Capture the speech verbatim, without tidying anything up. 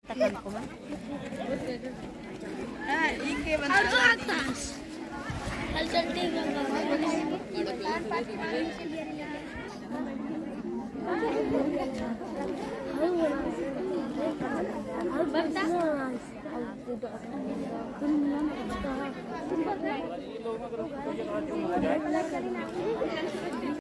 Tekan ko man. Ah, ike bana. Alto atas. Alternative lang. Basta.